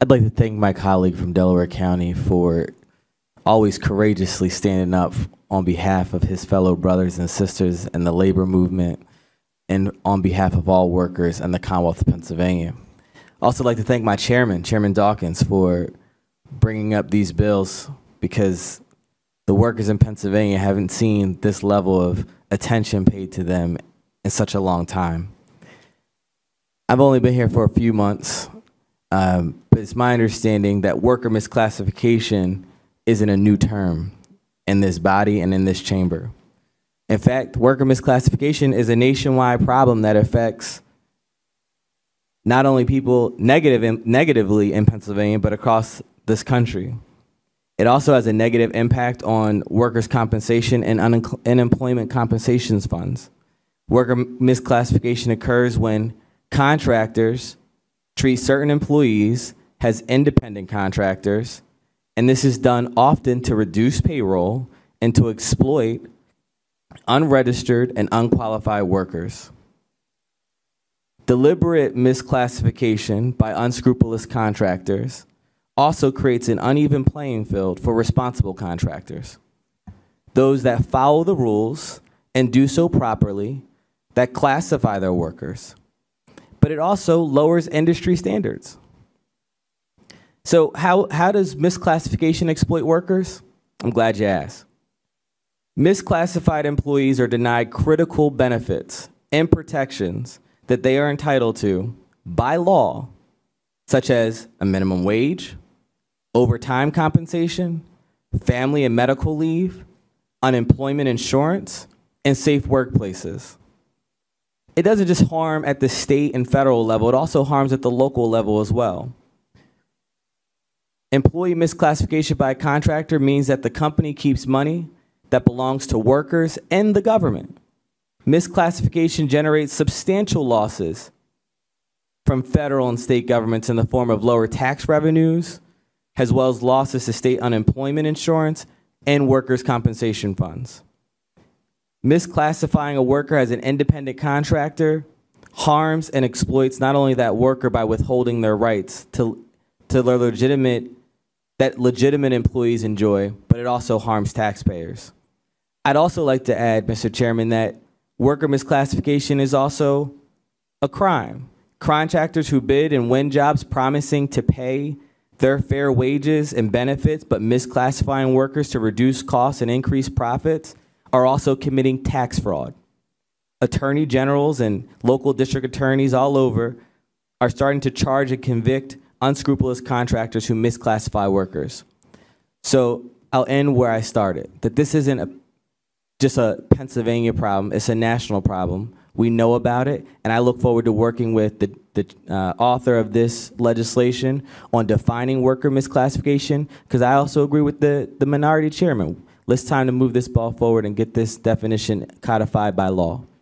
I'd like to thank my colleague from Delaware County for always courageously standing up on behalf of his fellow brothers and sisters in the labor movement and on behalf of all workers in the Commonwealth of Pennsylvania. I'd also like to thank my chairman, Chairman Dawkins, for bringing up these bills, because the workers in Pennsylvania haven't seen this level of attention paid to them in such a long time. I've only been here for a few months, but it's my understanding that worker misclassification isn't a new term in this body and in this chamber. In fact, worker misclassification is a nationwide problem that affects not only people negatively in Pennsylvania, but across this country. It also has a negative impact on workers' compensation and unemployment compensations funds. Worker misclassification occurs when contractors treat certain employees as independent contractors, and this is done often to reduce payroll and to exploit unregistered and unqualified workers. Deliberate misclassification by unscrupulous contractors also creates an uneven playing field for responsible contractors, those that follow the rules and do so properly, that classify their workers. But it also lowers industry standards. So how does misclassification exploit workers? I'm glad you asked. Misclassified employees are denied critical benefits and protections that they are entitled to by law, such as a minimum wage, overtime compensation, family and medical leave, unemployment insurance, and safe workplaces. It doesn't just harm at the state and federal level, it also harms at the local level as well. Employee misclassification by a contractor means that the company keeps money that belongs to workers and the government. Misclassification generates substantial losses from federal and state governments in the form of lower tax revenues, as well as losses to state unemployment insurance and workers' compensation funds. Misclassifying a worker as an independent contractor harms and exploits not only that worker by withholding their rights to their legitimate employees enjoy, but it also harms taxpayers. I'd also like to add, Mr. Chairman, that worker misclassification is also a crime. Contractors who bid and win jobs promising to pay their fair wages and benefits, but misclassifying workers to reduce costs and increase profits, are also committing tax fraud. Attorney generals and local district attorneys all over are starting to charge and convict unscrupulous contractors who misclassify workers. So I'll end where I started, that this isn't just a Pennsylvania problem, it's a national problem. We know about it, and I look forward to working with the author of this legislation on defining worker misclassification, because I also agree with the minority chairman. It's time to move this ball forward and get this definition codified by law.